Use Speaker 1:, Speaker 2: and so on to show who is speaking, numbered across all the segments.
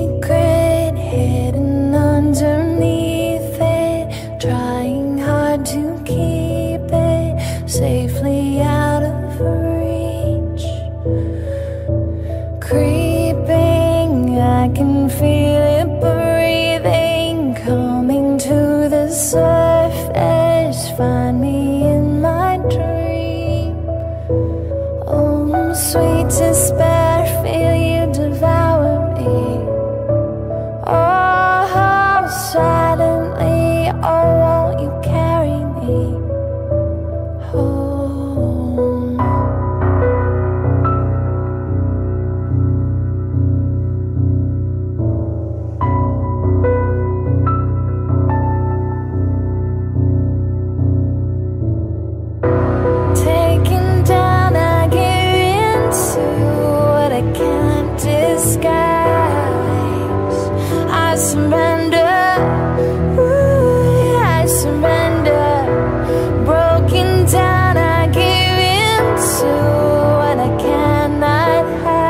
Speaker 1: secret hidden underneath it, trying hard to keep it safely out of reach. Creeping, I can feel it breathing, coming to the surface. Find me in my dream. Oh, sweet despair, feel you devour me. Oh, silently, oh, won't you carry me home? Taken down, I give into what I can't disguise. I surrender, ooh, I surrender. Broken down, I give into what I cannot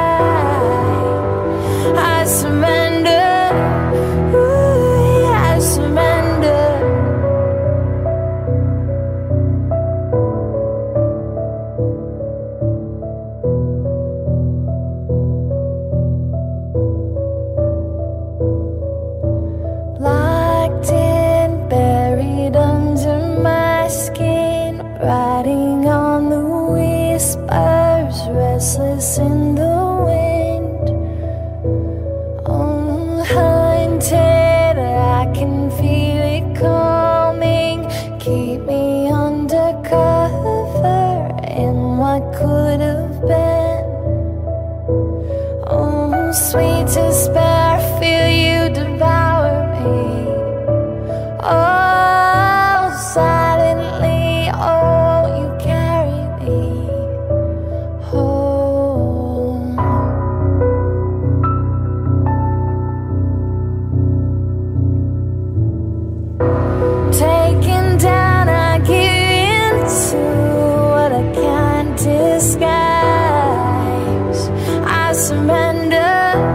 Speaker 1: hide. I surrender, ooh, I surrender. Locked in, buried under my skin, riding on the whispers, restless in the wind. Unhunted, I can feel it coming, keep me undercover in what could have been. Oh, sweet despair, feel you devour me. Oh, silently, oh, you carry me home. Taken down, I give into what I can't disguise. I surrender,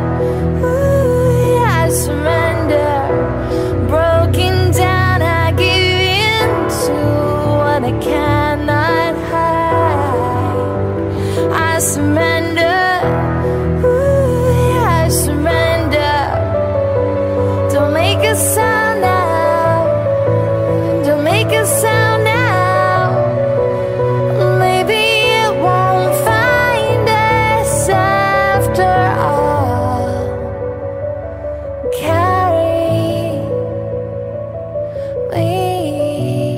Speaker 1: ooh, I surrender. Broken down, I give into what I cannot hide. I surrender, ooh, I surrender. Don't make a sound now, don't make a sound now. Maybe it won't find us after all. Carry me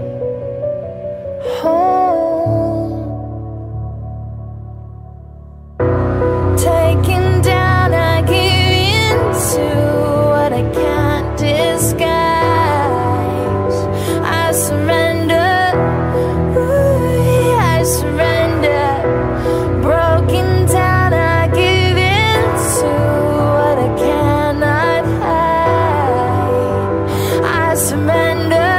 Speaker 1: home. Taken down, I give into what I can't disguise. I surrender, ooh, I surrender. Broken down, I give into what I cannot hide. I surrender,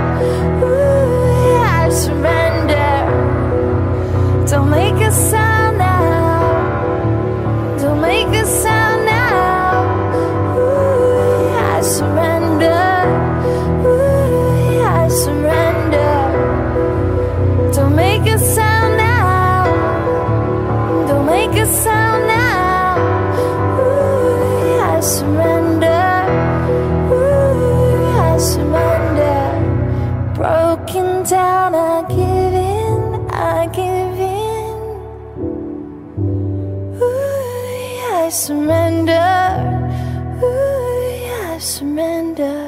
Speaker 1: ooh, I surrender. Don't make a sound now, don't make a sound now. Ooh, I surrender, ooh, I surrender. Don't make a sound now, don't make a sound now. Ooh, I surrender, ooh, I surrender. Broken down, I give in, I give in. Ooh, I surrender, ooh, I surrender.